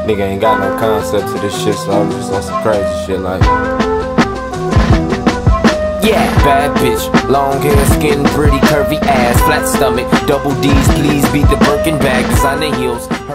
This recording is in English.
Nigga ain't got no concept to this shit, so I'm just on some crazy shit like. Yeah, bad bitch, long hair, skin, pretty, curvy ass, flat stomach, double D's, please beat the Birkin bag, designer heels.